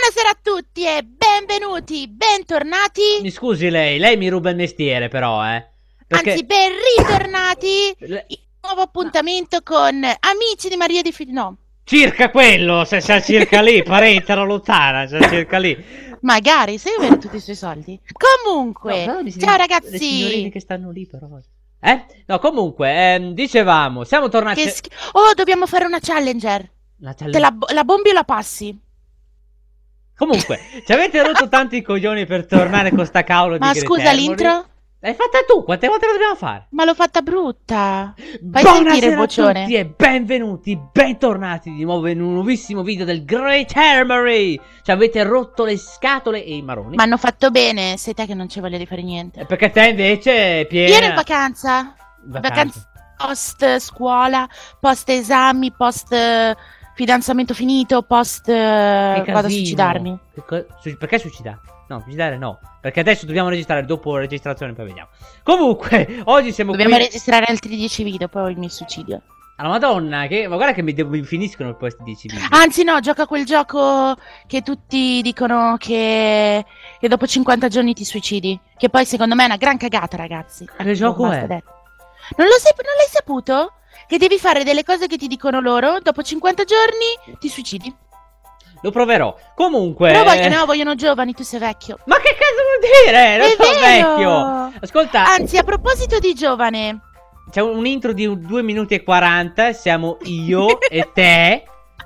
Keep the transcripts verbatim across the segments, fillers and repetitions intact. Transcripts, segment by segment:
Buonasera a tutti e benvenuti, bentornati. Mi scusi lei, lei mi ruba il mestiere però, eh. Perché... Anzi, ben ritornati in nuovo appuntamento con Amici di Maria di Fili... No. Circa quello, se sia circa lì, parentela lontana, se circa lì. Magari, se io vedo tutti i suoi soldi. Comunque, no, ciao ragazzi. Le signorine che stanno lì però. Eh? No, comunque, ehm, dicevamo, siamo tornati... Che sch... Oh, dobbiamo fare una challenger. La challenge... Te la, la bombi o la passi? Comunque, ci avete rotto tanti i coglioni per tornare con sta cavolo di Ma scusa, l'intro? L'hai fatta tu, quante volte la dobbiamo fare? Ma l'ho fatta brutta. Fai Buonasera sentire il vocione. a tutti e benvenuti, bentornati di nuovo in un nuovissimo video del Great Armory. Ci avete rotto le scatole e i maroni. Ma hanno fatto bene, sei te che non ci voglia di fare niente. Perché te invece, Piera... Io ero in vacanza. Vacanza. Vacanza post scuola, post esami, post eh, fidanzamento finito, post eh, vado a suicidarmi. Che su perché suicidare? No, suicidare no. Perché adesso dobbiamo registrare dopo la registrazione, poi vediamo. Comunque, oggi siamo Dobbiamo qui... registrare altri dieci video, poi mi suicidio. Alla madonna, che... ma guarda che mi, devo... mi finiscono questi dieci video. Anzi no, gioca quel gioco che tutti dicono che... che dopo cinquanta giorni ti suicidi. Che poi secondo me è una gran cagata, ragazzi. Ma che gioco Basta è? detto. Non lo sai, non l'hai saputo? Che devi fare delle cose che ti dicono loro, dopo cinquanta giorni ti suicidi. Lo proverò. Comunque... Però vogliono, no, vogliono giovani, tu sei vecchio. Ma che cazzo vuol dire? Non È sono vero! vecchio. Ascolta... Anzi, a proposito di giovane... C'è un intro di due minuti e quaranta. Siamo io e te.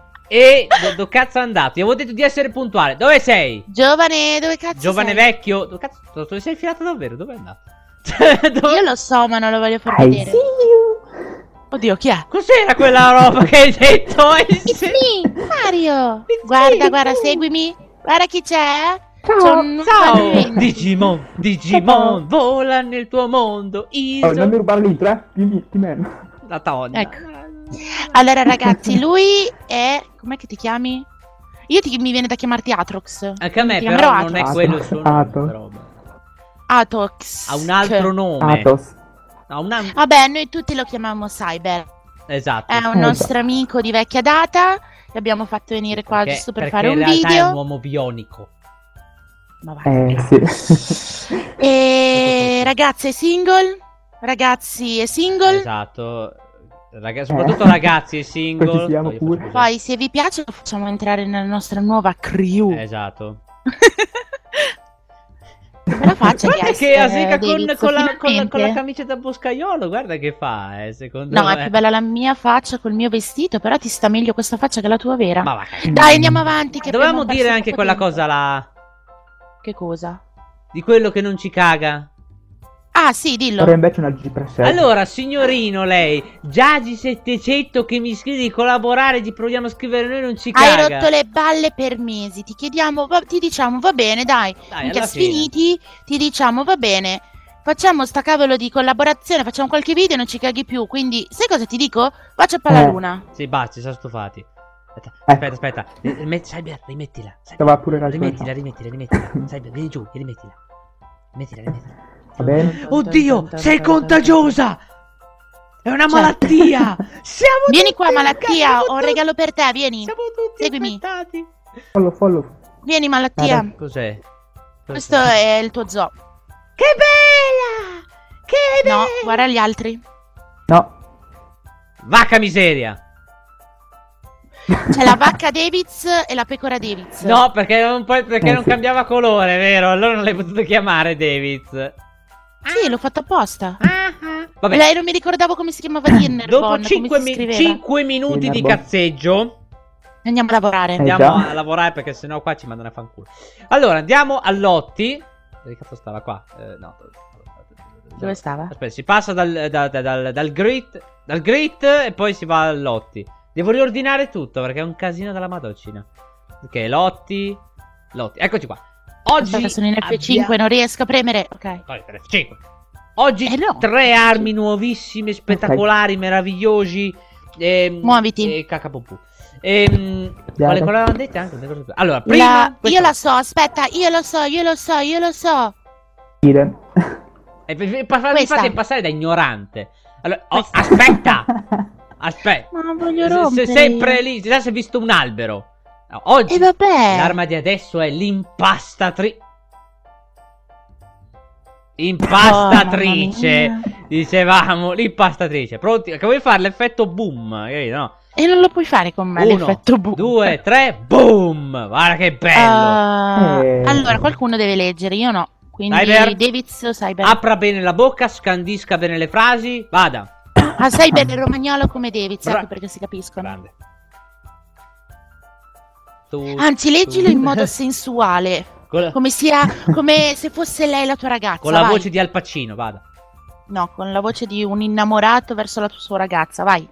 E do, do cazzo è andato? Ti avevo detto di essere puntuale. Dove sei? Giovane, dove cazzo Giovane sei? vecchio. Dove cazzo dove sei infilato davvero? Dove è andato? Dove... Io lo so, ma non lo voglio far I vedere. see you. Oddio, chi è? Cos'era quella roba che hai detto? It's me, Mario. It's Guarda, me. guarda, seguimi. Guarda chi c'è. Ciao. un Ciao bambino. Digimon, Digimon, vola nel tuo mondo. Iso. Oh, non mi rubare l'intro, eh? Di, di me. La tonna. Ecco. Allora, ragazzi, lui è... Com'è che ti chiami? Io ti... mi viene da chiamarti Atrox. Anche a me Ti però chiamerò non è Atrox. quello il suo nome. Atos. però. Atox. Ha un altro nome. Atos. Ha una... Vabbè, noi tutti lo chiamiamo Cyber. Esatto. È un nostro amico di vecchia data. L'abbiamo fatto venire qua Perché- giusto per perché fare un in realtà video. è un uomo bionico. Ma vai. Eh, sì. E ragazzi è single. Ragazzi è single. Esatto. Raga- soprattutto ragazzi e single. Poi ci siamo Poi io pure. faccio così. Poi se vi piace lo facciamo entrare nella nostra nuova crew. Esatto. Come la faccia Guarda di che essere, Asica con, David, con, la, con, la, finalmente. con la camicia da boscaiolo, guarda che fa, eh, secondo No, me. è più bella la mia faccia col mio vestito, però ti sta meglio questa faccia che la tua vera. Ma va, cagare. Dai, andiamo avanti. Che Dovevamo abbiamo dire perso anche troppo quella tempo. cosa là. Che cosa? Di quello che non ci caga. Ah, sì, dillo. Ora invece una G per sé. Allora, signorino, lei, Giagi settecento che mi scrive di collaborare, di proviamo a scrivere noi, non ci Hai caga. rotto le balle per mesi. Ti chiediamo, va- ti diciamo, va bene, dai. Dai, Minchia, alla fine. sfiniti, ti diciamo, va bene. Facciamo sta cavolo di collaborazione, facciamo qualche video e non ci caghi più. Quindi, sai cosa ti dico? Faccia per la Eh. luna. Sì, basta, ci siamo stufati. Aspetta, Eh. aspetta, aspetta. Rimetti, Cyber, rimettila. Cyber. Stava pure la Rimettila, rimettila, rimettila. Cyber, vieni giù, rimettila. Rimettila, rimettila. Va bene? Oddio, sei contagiosa! È una malattia! Siamo Vieni tutti qua, malattia, siamo ho un tutti- regalo per te, vieni. Siamo tutti Seguimi. infettati. Follow, follow. Vieni, malattia. Guarda. Cos'è? Questo è il tuo zoo. Che bella! Che bella! No, guarda gli altri. No. Vacca miseria! C'è la vacca Davids e la pecora Davids. No, perché non, puoi- perché Eh, non sì. cambiava colore, vero? Allora non l'hai potuto chiamare Davids. Sì, l'ho fatto apposta. Vabbè, Lei non mi ricordavo come si chiamava Dinner. dopo cinque minuti di Dinnerbon. cazzeggio Andiamo a lavorare. Eh. andiamo già. a lavorare perché sennò qua ci mandano a fanculo. Allora, andiamo a Lotti. Dove cazzo stava qua? Eh, no. Dove stava? Aspetta, si passa dal, da- da- dal, dal grit Dal grit e poi si va a Lotti. Devo riordinare tutto perché è un casino della madocina. Ok, Lotti Lotti, eccoci qua. Oggi Aspetta, sono in F cinque, abbia- non riesco a premere. Ok. Vai, per F cinque. Oggi Eh no. tre armi nuovissime, spettacolari, meravigliosi. Ehm, Muoviti. E cacapopù. Ehm, quale quale avevamo detto anche? Non mi ricordo più. Allora, prima La- Io questa- la so, aspetta, io lo so, io lo so, io lo so. Dire. Eh, mi mi fa- mi Questa. fate passare da ignorante. Allora, oh, Questa. aspetta. Aspetta. Ma non voglio Se- rompere. se- sempre lì, già si è visto un albero. No, oggi E vabbè. l'arma di adesso è l'impastatrice. Impastatrice. Oh, mamma mia. Dicevamo, l'impastatrice. Pronti? Che vuoi fare l'effetto boom, capito, no? E non lo puoi fare con me Uno, l'effetto boom. due, tre, boom! Guarda che bello! Uh, Eh. Allora, qualcuno deve leggere, io no. Quindi Cyber. Davids o Cyber. Apra bene la bocca, scandisca bene le frasi, vada. Ah, Cyber è romagnolo come Davids, Bra- ecco perché si capiscono. Grande. Tu- Anzi, leggilo tu- in modo sensuale. Con la, Come sia, come se fosse lei la tua ragazza. con la vai. voce di Al Pacino, vada. No, con la voce di un innamorato verso la tua sua ragazza, vai.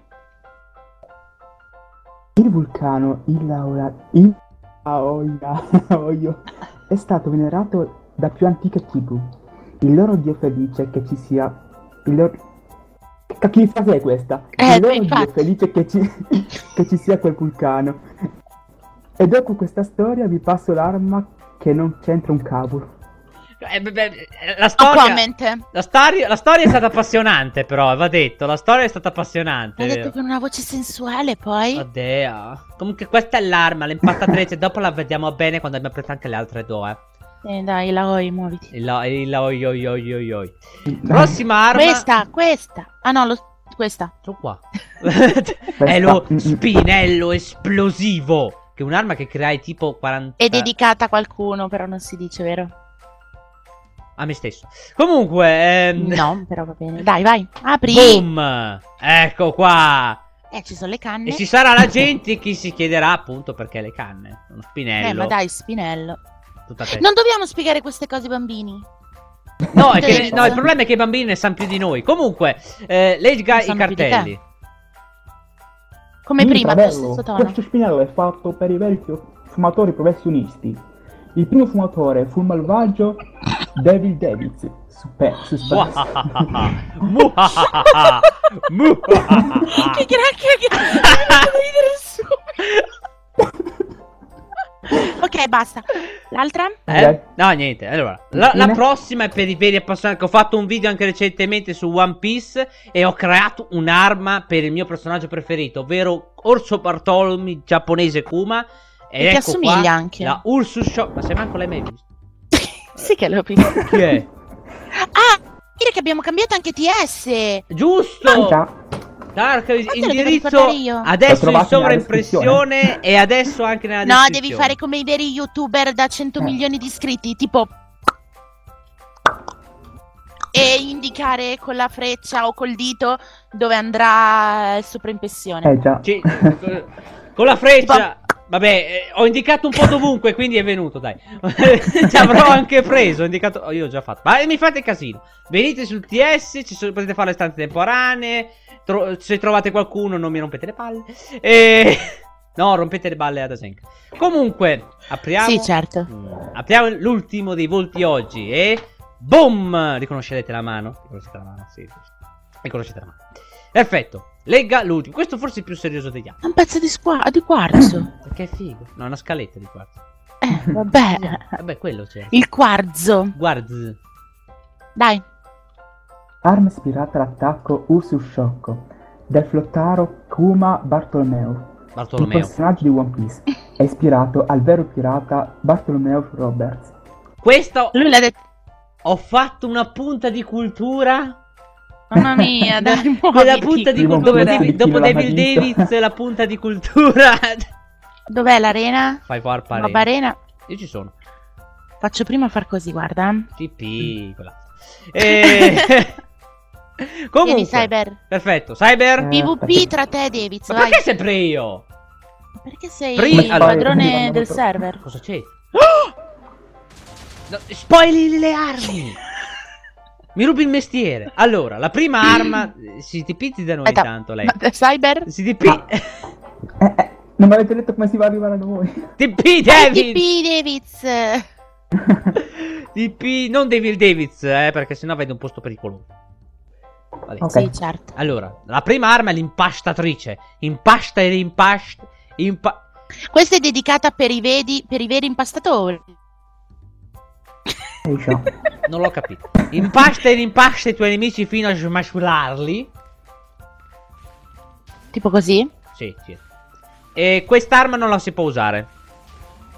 Il vulcano il Laura il Aoia Oio è stato venerato da più antiche tribù. Il loro dio felice che ci sia il loro... Che che frase è questa? Eh, il loro infatti. dio felice che ci... che ci sia quel vulcano. E dopo questa storia vi passo l'arma che non c'entra un cavolo. Eh, beh, beh, la No storia, comment. la, storia, la storia è stata appassionante, però, va detto. La storia è stata appassionante. Hai vero? detto con una voce sensuale, poi. Oddio. Comunque, questa è l'arma, l'impastatrice. Dopo la vediamo bene quando abbiamo preso anche le altre due. Eh, dai, la oi, muoviti. Il, il oi oi oi oi oi. Prossima arma. Questa, questa. Ah no, lo, questa. Sono qua. È lo Mm, mm. spinello esplosivo. Che è un'arma che creai tipo quaranta. È dedicata a qualcuno, però non si dice, vero? A me stesso. Comunque. Ehm... No, però va bene. Dai, vai, apri. Boom! Ecco qua. Eh, ci sono le canne. E ci sarà la gente che si chiederà appunto perché le canne. Uno spinello. Eh, ma dai, spinello. Tutta te. Non dobbiamo spiegare queste cose ai bambini. No, è che- David. no, il problema è che i bambini ne sanno più di noi. Comunque, eh, legga Ne i sanno più di cartelli. Come Sì, prima, allo fratello, stesso tono. questo spinello è fatto per i veri fu- fumatori professionisti. Il primo fumatore fu il malvagio Devil Davids. Super, suspense. Muahahaha. Muahahaha. Che granchio che devo ridere su. Ok, basta. L'altra? Eh? No, niente. Allora, la, la Fine. prossima è per i veri appassionati. Ho fatto un video anche recentemente su One Piece e ho creato un'arma per il mio personaggio preferito, ovvero Orso Bartolomei giapponese Kuma. E ti assomiglia qua, anche. La Ursus Shock. Ma se manco l'hai mai visto? Sì che l'ho visto. Chi è? Ah, dire che abbiamo cambiato anche T S. Giusto! Già. Dark te lo devo indirizzo ricordare io. L'ho adesso in trovato nella sovraimpressione e adesso anche nella No, descrizione. devi fare come i veri youtuber da cento Eh. milioni di iscritti, tipo e indicare con la freccia o col dito dove andrà il sovraimpressione. Eh già. Ci- con la freccia. Vabbè, eh, ho indicato un po' dovunque, quindi è venuto, dai. Ci avrò anche preso, ho indicato... oh, io ho già fatto. Ma mi fate casino. Venite sul T S, ci sono- potete fare le stanze temporanee. tro- se trovate qualcuno non mi rompete le palle. E... no, rompete le balle ad Asenka. Comunque, apriamo... Sì, certo. Mm, apriamo l'ultimo dei volti oggi e... boom! Riconoscerete la mano? Riconoscete la mano? Sì, riconoscete la mano. Perfetto. Legga l'ultimo. Questo forse è il più serioso degli altri. È un pezzo di, squa- di quarzo. Perché è figo. No, è una scaletta di quarzo. Eh, vabbè. Vabbè, quello c'è. Il quarzo. Guarda. Dai. Arma ispirata all'attacco Ursus Sciocco del flottaro Kuma Bartolomeo. Il Bartolomeo. personaggio di One Piece è ispirato al vero pirata Bartolomeo Roberts. Questo... Lui l'ha detto. Ho fatto una punta di cultura. Mamma mia, dai, Quella muoviti. punta di Prima un cultura. pezzo David- di dopo filo David lavadito. Davids, la punta di cultura. Dov'è l'arena? Fai warp Roba arena. arena. Io ci sono. Faccio prima far così, guarda. T P. quella. E... Vieni, Comunque. Cyber. Perfetto. Cyber. Eh. PvP tra te e Davids, Ma vai. perché sempre io? Perché sei Prima- il allora- padrone del server? Cosa c'è? No, spoili le armi. Mi rubi il mestiere. Allora, la prima arma. Si tipizzi da noi Aspetta, tanto lei. ma- Cyber? Si tipi. Eh, eh, non mi avete detto come si va ad arrivare a noi. Tipi Vai, David. T P Davids. Tipi. Non Devil Davids, eh, perché sennò vedi un posto pericoloso. Vabbè. Ok. Sì, certo. Allora, la prima arma è l'impastatrice. Impasta e rimpasta. Impa... Questa è dedicata per i, vedi, per i veri impastatori. Eh, ciao. Non l'ho capito. Impasta e rimpasta i tuoi nemici fino a smashularli. Tipo così? Sì, sì. E quest'arma non la si può usare.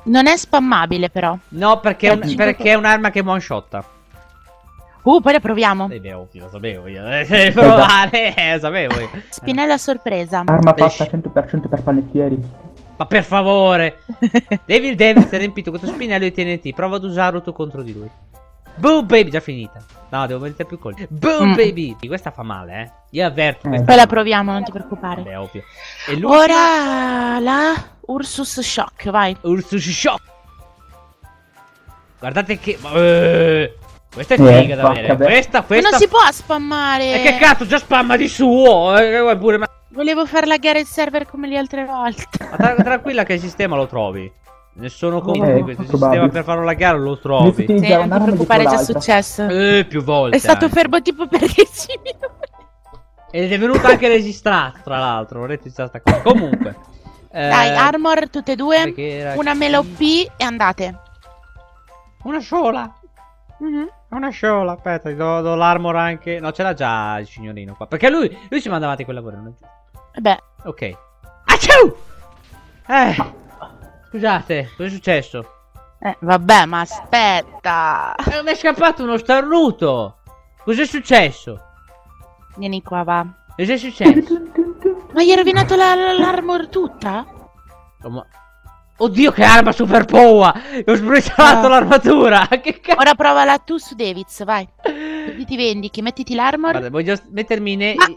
Non è spammabile però. No, perché è, un- Eh, perché è un'arma che one shotta. Uh, poi la proviamo. Eh beh, ovvio, lo sapevo io. Eh, devi provare, eh, sapevo io. Spinella a sorpresa. Arma Beh, fatta cento per cento per panettieri. Ma per favore. Devil Davis ha riempito questo spinello di T N T. Prova ad usarlo tu contro di lui. Boom baby, già finita. No, devo mettere più colpi. Boom Mm. baby. Questa fa male, eh. Io avverto Eh. questa. Poi la proviamo, non ti preoccupare. Beh, ovvio. E l'ultima- Ora la Ursus Shock, vai. Ursus Shock. Guardate che... Eh, questa è Eh, figa da porca avere. be- Questa, Ma questa... non si può spammare. E che cazzo, già spamma di suo. Eh, vuoi pure... Ma... Volevo far laggare il server come le altre volte. ma tra- tranquilla che il sistema lo trovi. Ne sono convinto Eh, di questo. Il probabile. sistema per farlo laggare lo Devi trovi. Sì, utilizzare non ti un'arma preoccupare, è dietro già l'altra. successo. Eh, più volte. È stato anche. fermo tipo per dieci minuti. Ed è venuto anche registrato, tra l'altro. Vorrei iniziare sta cosa. Comunque. eh, Dai, armor tutte e due. perché era- Una melo P e andate. Una sola. Mhm. Una sola. Aspetta, ti do, do l'armor anche. No, ce l'ha già il signorino qua. Perché lui, lui si manda avanti quel lavoro, non è giusto. E beh, Ok. Acciu! Eh. Scusate, cosa è successo? eh, vabbè, ma aspetta. Eh, mi è scappato uno starnuto. Cos'è successo? Vieni qua, va. Cos'è successo? Ma gli hai rovinato la- la- l'armor tutta? Oh, ma- Oddio, che arma super powa! Ho sbriciolato Ah. l'armatura! Che cazzo? Ora provala tu su Davids, vai. Così ti vendichi, mettiti l'armor. Guarda, voglio mettermi nei... Ma-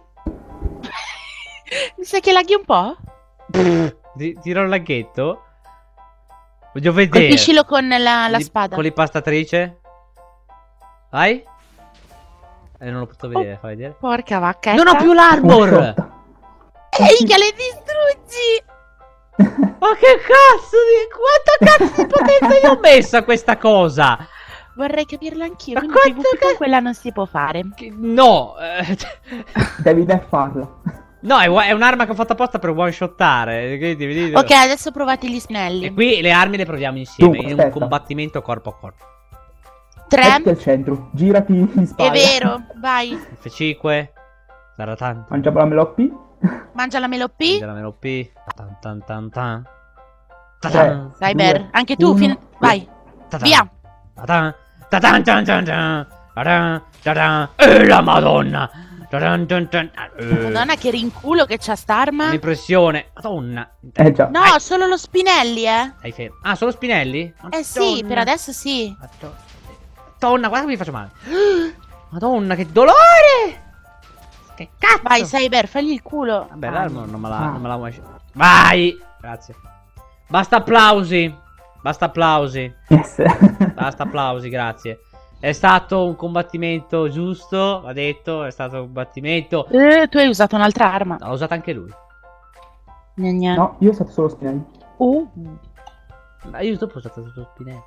Mi sa che laghi un po'? Ti- Tiro il laghetto. Voglio vedere. Colpiscilo con la, la Li- spada. Con l'impastatrice. Vai. Eh, non lo posso vedere, Oh. fai vedere. Porca vacchetta. Non ho più l'armor! One Ehi, che le distruggi! Ma che cazzo di... Quanta cazzo di potenza gli ho messo a questa cosa? Vorrei capirlo anch'io. Ma Quindi quanto PvP ca- con quella non si può fare. Che- No. eh, Devi farla. No, è, è un'arma che ho fatto apposta per one shottare. Quindi, vedi- Ok, adesso provate gli snelli. E qui le armi le proviamo insieme. Dunque, in un aspetta. combattimento corpo a corpo. Tre. Metti al centro, girati in spalla. È vero, vai. F cinque. Sarà tanto. Mangiamo la meloppi. Mangia la melo P. La meno P. Tan tan tan tan. Tre, Ta-tan, Cyber, due, anche tu, uno, fin- vai. ta-tan, Via. ta-tan, ta-tan, tan, tan, tan, ta-tan, ta-tan. Eh, la madonna. Ta-tan, tan, tan, eh. Madonna, che rinculo che c'ha st'arma. Un'impressione. Madonna. Eh già. No, Ai. solo lo Spinelli, eh. Stai fermo. Ah, solo Spinelli? Eh sì, Madonna. per adesso sì. Madonna. Madonna, guarda che mi faccio male. Madonna, che dolore. Che cazzo. Vai, Cyber, fagli il culo. Vabbè, Ah, l'arma non me la, Ah. non me la vuoi. Vai. Grazie. Basta applausi. Basta applausi. Yes. Basta applausi, grazie. È stato un combattimento giusto, va detto, è stato un combattimento. Eh, tu hai usato un'altra arma. L'ha usata anche lui. Gna gna. No, io ho usato solo spinelli. Uh. Ma io dopo ho usato tutto Spinelli.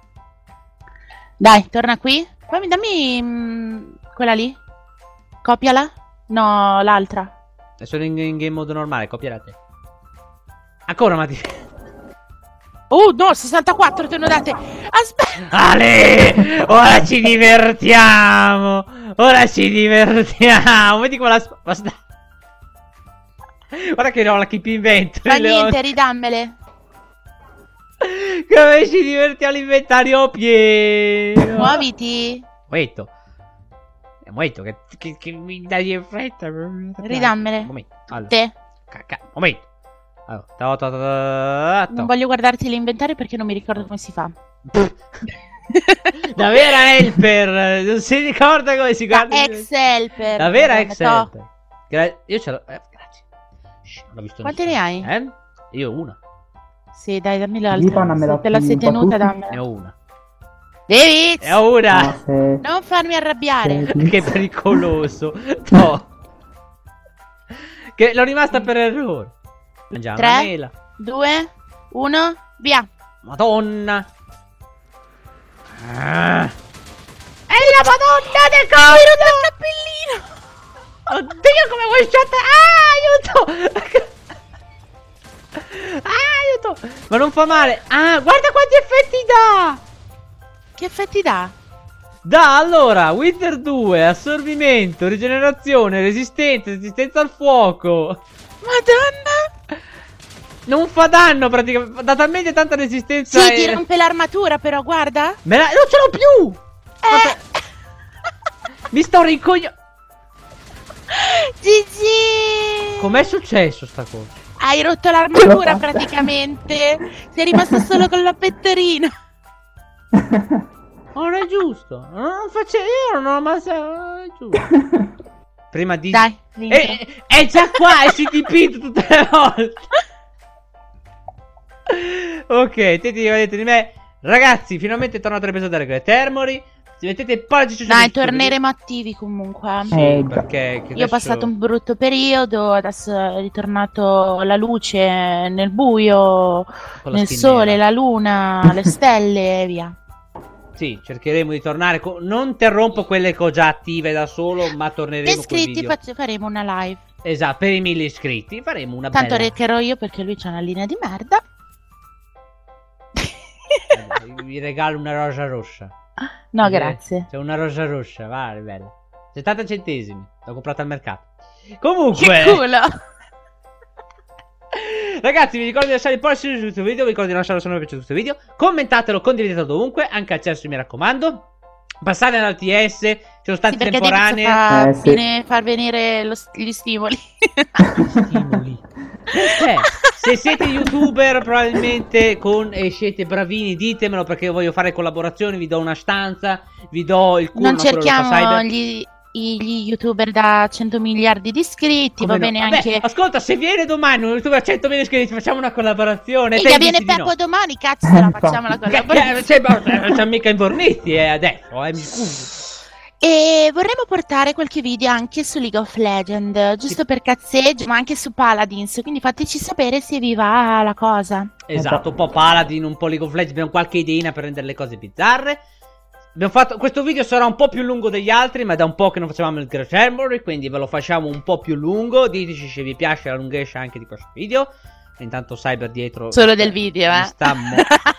Dai, torna qui. Poi mi dammi mm, quella lì. Copiala. No, l'altra. E sono in, in game mode normale, copierà te. Ancora, ma ti... Oh, no, sessantaquattro te ne ho date. Aspetta. Ale! Ora ci divertiamo! Ora ci divertiamo! Vedi quella... sp- Basta... Guarda che ho la keep inventory. Fa le ho- niente, ridammele. Come ci divertiamo all'inventario pieno! Muoviti. Momento. Eh, momento, che, che, che mi dai in fretta. Ridammele. Momento. Allora. Te. Cacca. Momento. Allora. Ta- ta- ta- ta- ta- Non voglio guardarti l'inventario perché non mi ricordo come si fa. La vera helper. Non si ricorda come si Da guarda. ex helper. La vera Madonna, ex to. helper. Gra- io ce l'ho. Eh, grazie. Shh, non l'ho visto Quante nessuno. ne hai? Eh? Io una. Sì, dai, dammi Ivana, l'altra. me la Se te la sei un po' tenuta, tutti. dammela. Ne ho una. David! Ne ho una. Ah, se... Non farmi arrabbiare. se- Che pericoloso. No. Che l'ho rimasta per errore. Mangiamo Tre. la mela. Due, uno, via. Madonna. Ah. È la madonna del coso. Il cappellino. Oddio, come vuoi shot. Ah, aiuto. Ah, aiuto. Ma non fa male. Ah, guarda quanti effetti dà. Che effetti dà? Da, allora, Wither due, assorbimento, rigenerazione, resistenza, resistenza al fuoco. Madonna. Non fa danno praticamente. Da talmente tanta resistenza. Sì, e... ti rompe l'armatura, però, guarda. Me la... Non ce l'ho più! Eh. Mi sto rincoglio... Gigi! Com'è successo sta cosa? Hai rotto l'armatura praticamente. Sei rimasto solo con la pettorina. Non è giusto. Non facevo. Io non ho ammazzato. Non è giusto. Prima di. Dai, è, è già qua. È C T P tutte le volte. Ok, te ti vedete di me. Ragazzi, finalmente è tornato l'episodio delle Regole Termori. Se mettete il pollice dai, torneremo attivi comunque. Sì, Eh, perché Io ho passato un brutto periodo, adesso è ritornato la luce nel buio, nel sole, la luna, le stelle e via. Sì, cercheremo di tornare. Co- non interrompo quelle che ho già attive da solo, ma torneremo con iscritti, video. faccio- faremo una live. Esatto, per i mille iscritti faremo una Tanto bella. reccherò io perché lui c'ha una linea di merda. Allora, vi regalo una rosa rossa. No, Eh, grazie. C'è una rosa rossa, va, è bella. settanta centesimi, l'ho comprata al mercato. Comunque, Che culo! ragazzi, vi ricordo di lasciare il pollice su questo video. Vi ricordo di lasciare se non vi è piaciuto questo video. Commentatelo, condividetelo dovunque, anche al cesso, mi raccomando. Passate all'A T S, ci sono stati Sì, perché temporanee. fa Eh, sì. bene- far venire lo st- gli stimoli. Stimoli. Perché? Se siete youtuber probabilmente con e siete bravini, ditemelo, perché io voglio fare collaborazioni. Vi do una stanza, vi do il culo. Non ma quello lo fa cerchiamo Cyber. gli, gli youtuber da cento miliardi di iscritti, Come va no? bene Vabbè, anche... ascolta, se viene domani un youtuber a centomila iscritti, facciamo una collaborazione. Mica te viene dici di Peppo no. domani, cazzo, se la facciamo la Che- collaborazione. che- cioè, ma- non siamo mica infornisti eh, adesso, eh, mi scusi. E vorremmo portare qualche video anche su League of Legends, giusto per cazzeggio, ma anche su Paladins, quindi fateci sapere se vi va la cosa. Esatto, un po' Paladin, un po' League of Legends, abbiamo qualche ideina per rendere le cose bizzarre. Abbiamo fatto, questo video sarà un po' più lungo degli altri, ma è da un po' che non facevamo il Great Armory, quindi ve lo facciamo un po' più lungo. Diteci se vi piace la lunghezza anche di questo video. Intanto Cyber dietro Solo del video, mi eh. sta mo-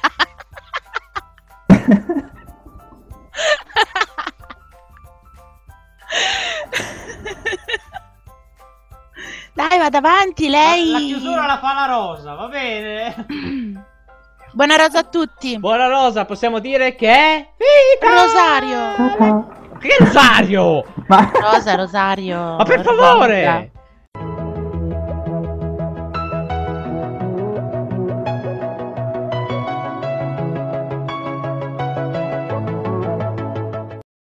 Dai, vada avanti, lei. La chiusura la fa la Rosa, va bene? Buona rosa a tutti. Buona Rosa, possiamo dire che è vita! Rosario. Ciao, ciao. Che Rosario? Ma... Rosa, Rosario. Ma per favore! Rosa.